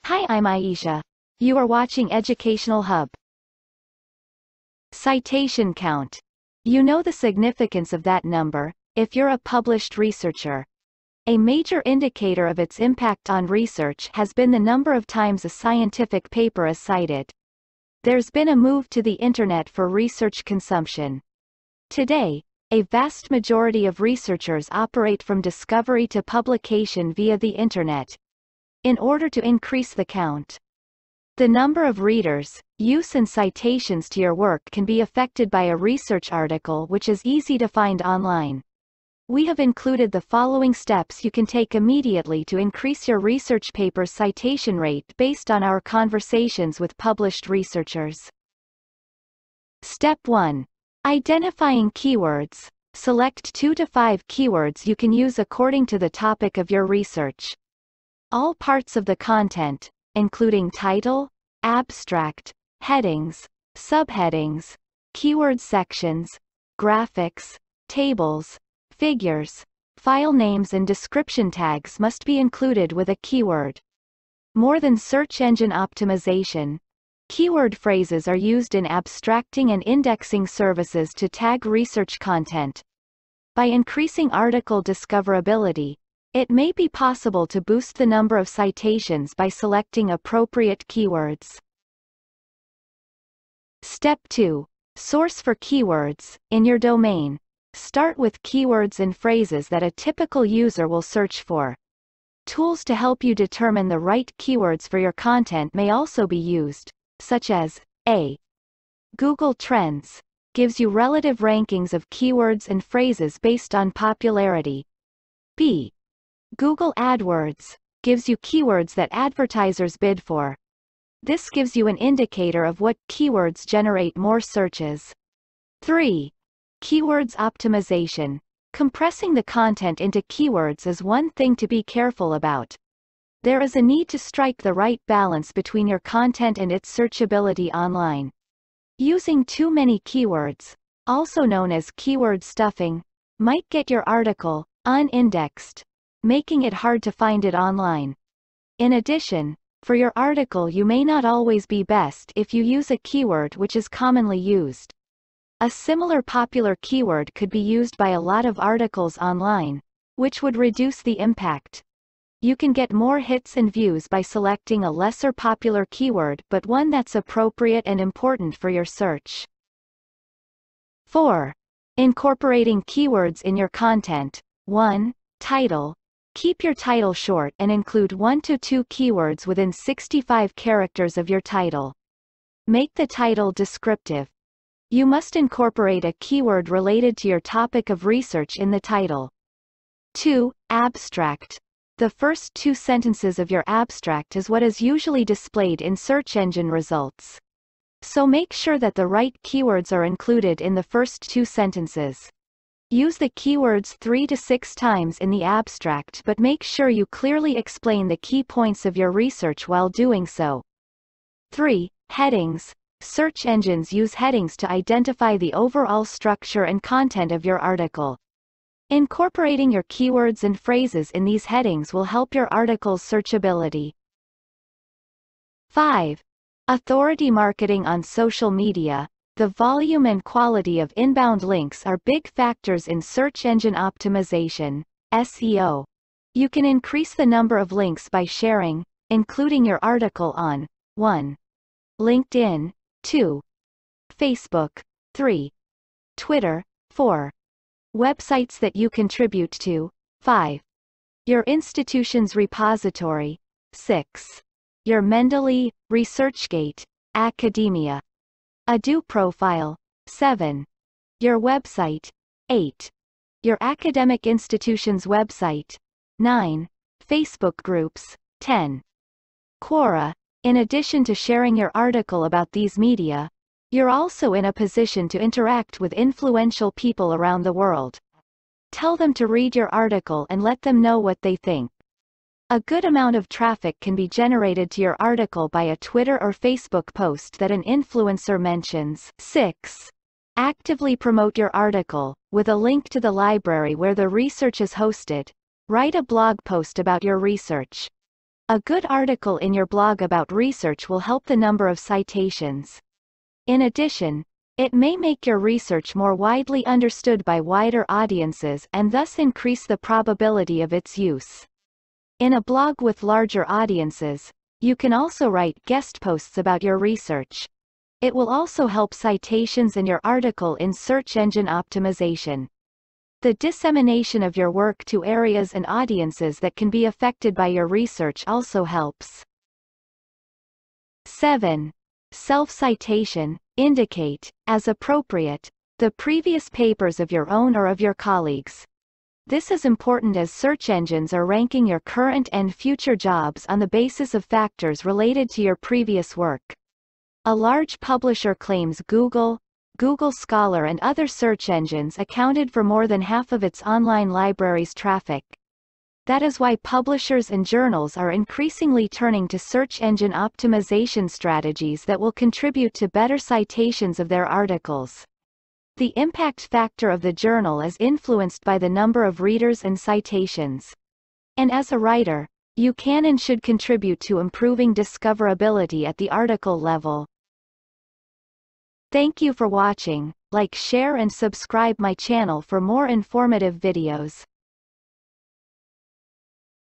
Hi, I'm Aisha. You are watching Educational Hub. Citation count. You know the significance of that number, if you're a published researcher. A major indicator of its impact on research has been the number of times a scientific paper is cited. There's been a move to the internet for research consumption. Today, a vast majority of researchers operate from discovery to publication via the internet. In order to increase the count, the number of readers, use and citations to your work can be affected by a research article which is easy to find online. We have included the following steps you can take immediately to increase your research paper's citation rate based on our conversations with published researchers. Step 1. Identifying keywords. Select 2 to 5 keywords you can use according to the topic of your research. All parts of the content, including title, abstract, headings, subheadings, keyword sections, graphics, tables, figures, file names and description tags must be included with a keyword. More than search engine optimization, keyword phrases are used in abstracting and indexing services to tag research content. By increasing article discoverability, it may be possible to boost the number of citations by selecting appropriate keywords. Step 2. Source for keywords. In your domain, start with keywords and phrases that a typical user will search for. Tools to help you determine the right keywords for your content may also be used, such as A. Google Trends gives you relative rankings of keywords and phrases based on popularity. B. Google AdWords gives you keywords that advertisers bid for. This gives you an indicator of what keywords generate more searches. 3. Keywords optimization. Compressing the content into keywords is one thing to be careful about. There is a need to strike the right balance between your content and its searchability online. Using too many keywords, also known as keyword stuffing, might get your article unindexed, making it hard to find it online. In addition, for your article you may not always be best if you use a keyword which is commonly used. A similar popular keyword could be used by a lot of articles online, which would reduce the impact. You can get more hits and views by selecting a lesser popular keyword but one that's appropriate and important for your search. 4. Incorporating keywords in your content. 1. Title. Keep your title short and include 1 to 2 keywords within 65 characters of your title. Make the title descriptive. You must incorporate a keyword related to your topic of research in the title. 2. Abstract. The first 2 sentences of your abstract is what is usually displayed in search engine results. So make sure that the right keywords are included in the first 2 sentences. Use the keywords 3 to 6 times in the abstract but make sure you clearly explain the key points of your research while doing so. 3. Headings. Search engines use headings to identify the overall structure and content of your article. Incorporating your keywords and phrases in these headings will help your article's searchability. 5. Authority marketing on social media. The volume and quality of inbound links are big factors in search engine optimization, SEO. You can increase the number of links by sharing, including your article on 1. LinkedIn, 2. Facebook, 3. Twitter, 4. Websites that you contribute to, 5. Your institution's repository, 6. Your Mendeley, ResearchGate, academia. A do profile, 7. Your website, 8. Your academic institution's website, 9. Facebook groups, 10. Quora. In addition to sharing your article about these media, you're also in a position to interact with influential people around the world. Tell them to read your article and let them know what they think. A good amount of traffic can be generated to your article by a Twitter or Facebook post that an influencer mentions. 6. Actively promote your article, with a link to the library where the research is hosted. Write a blog post about your research. A good article in your blog about research will help the number of citations. In addition, it may make your research more widely understood by wider audiences and thus increase the probability of its use. In a blog with larger audiences, you can also write guest posts about your research. It will also help citations in your article in search engine optimization. The dissemination of your work to areas and audiences that can be affected by your research also helps. 7. Self-citation. Indicate, as appropriate, the previous papers of your own or of your colleagues. This is important as search engines are ranking your current and future jobs on the basis of factors related to your previous work. A large publisher claims Google, Google Scholar and other search engines accounted for more than half of its online library's traffic. That is why publishers and journals are increasingly turning to search engine optimization strategies that will contribute to better citations of their articles. The impact factor of the journal is influenced by the number of readers and citations. And as a writer, you can and should contribute to improving discoverability at the article level. Thank you for watching. Like, share and subscribe my channel for more informative videos.